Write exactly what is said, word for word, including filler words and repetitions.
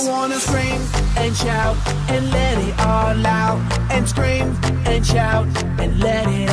I wanna scream and shout and let it all out. And scream and shout and let it